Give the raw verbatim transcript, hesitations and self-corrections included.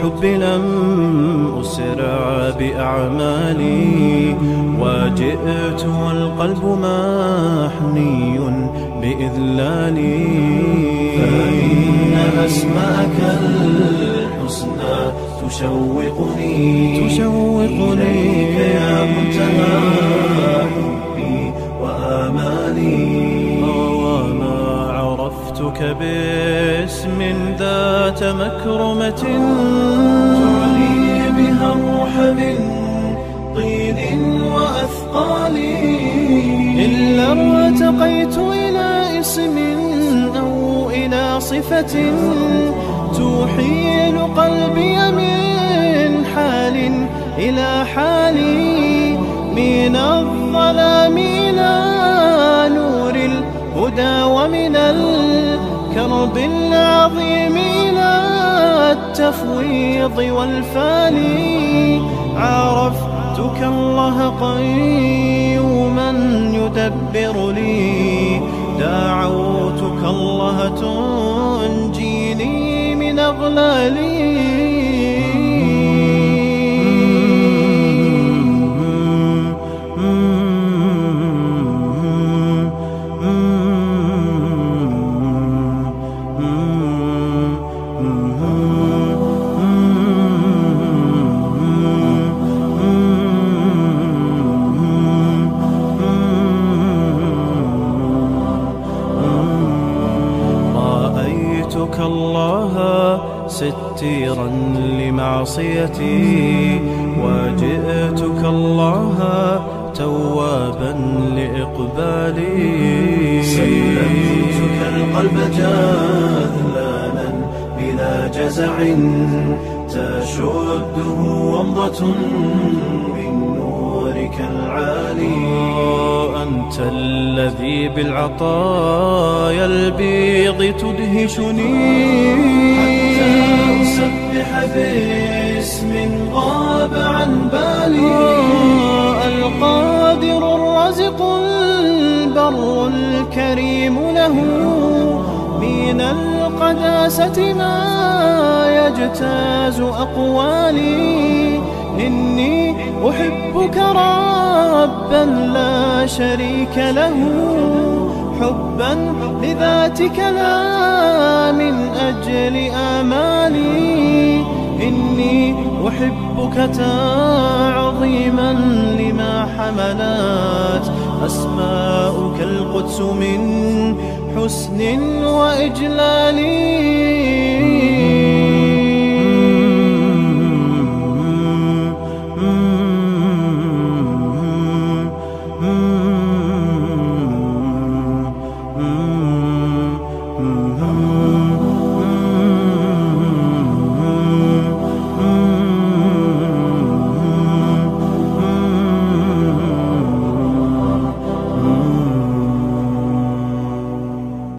الحب لم أسرع بأعمالي، وجئت والقلب محني بإذلالي. فإن أسماءك الحسنى تشوقني تشوقني إليك يا منتهى حبي وآمالي. وما عرفتك باسم ذات مكرمة تعني بها الروح من طين وأثقال، إلا ارتقيت إلى اسم أو إلى صفة تحيل قلبي من حال إلى حال، من الظلام إلى نور الهدى، ومن الكرب العظيم إلى التفويض والفال. عرفتك الله قيوما يدبر لي، دعوتك الله تنجيني من أغلالي. رأيتك الله ستيرا لمعصيتي، وجئتك الله توابا لإقبالي. سلمتك القلب جذلانا بلا جزع، تشده ومضة من نورك العالي. أنت الذي بالعطايا البيض تدهشني، حتى أسبح باسم غاب عن بالي. القادر الرازق البر الكريم، له من القداسة ما يجتاز أقوالي. إني أحبك ربا لا شريك له، حبا لذاتك لا من أجل آمالي. إني أحبك تعظيما لما حملت أسماؤك القدس من حسن وإجلال.